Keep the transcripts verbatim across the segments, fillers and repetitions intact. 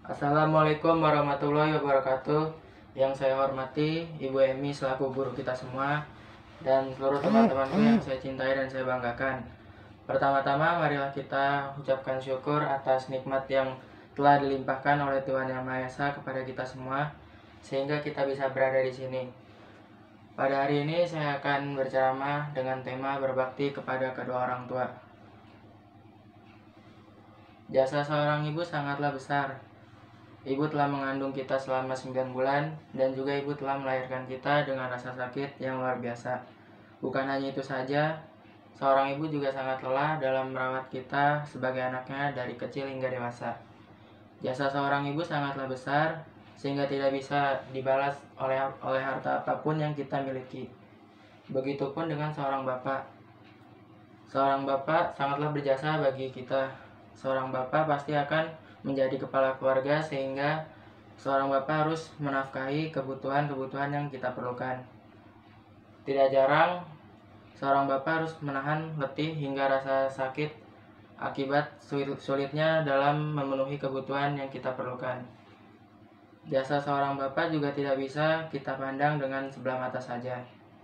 Assalamualaikum warahmatullahi wabarakatuh. Yang saya hormati Ibu Emi selaku guru kita semua dan seluruh teman-temanku yang saya cintai dan saya banggakan. Pertama-tama marilah kita ucapkan syukur atas nikmat yang telah dilimpahkan oleh Tuhan Yang Maha Esa kepada kita semua sehingga kita bisa berada di sini. Pada hari ini saya akan berceramah dengan tema berbakti kepada kedua orang tua. Jasa seorang ibu sangatlah besar. Ibu telah mengandung kita selama sembilan bulan dan juga ibu telah melahirkan kita dengan rasa sakit yang luar biasa. Bukan hanya itu saja, seorang ibu juga sangat lelah dalam merawat kita sebagai anaknya dari kecil hingga dewasa. Jasa seorang ibu sangatlah besar sehingga tidak bisa dibalas oleh oleh harta apapun yang kita miliki. Begitupun dengan seorang bapak. Seorang bapak sangatlah berjasa bagi kita. Seorang bapak pasti akan menjadi kepala keluarga sehingga seorang bapak harus menafkahi kebutuhan-kebutuhan yang kita perlukan. Tidak jarang seorang bapak harus menahan letih hingga rasa sakit akibat sulitnya dalam memenuhi kebutuhan yang kita perlukan. Jasa seorang bapak juga tidak bisa kita pandang dengan sebelah mata saja.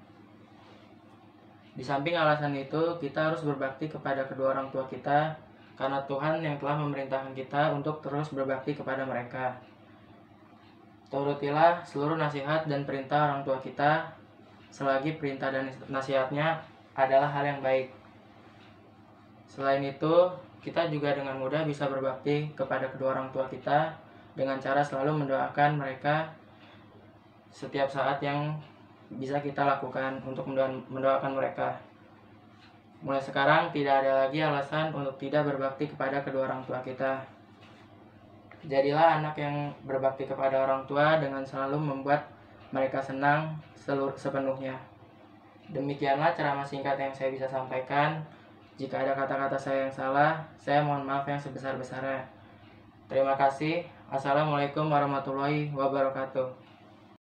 Di samping alasan itu, kita harus berbakti kepada kedua orang tua kita karena Tuhan yang telah memerintahkan kita untuk terus berbakti kepada mereka. Turutilah seluruh nasihat dan perintah orang tua kita selagi perintah dan nasihatnya adalah hal yang baik. Selain itu, kita juga dengan mudah bisa berbakti kepada kedua orang tua kita dengan cara selalu mendoakan mereka setiap saat yang bisa kita lakukan untuk mendoakan mereka. Mulai sekarang tidak ada lagi alasan untuk tidak berbakti kepada kedua orang tua kita. Jadilah anak yang berbakti kepada orang tua dengan selalu membuat mereka senang seluruh sepenuhnya. Demikianlah ceramah singkat yang saya bisa sampaikan. Jika ada kata-kata saya yang salah, saya mohon maaf yang sebesar-besarnya. Terima kasih. Assalamualaikum warahmatullahi wabarakatuh.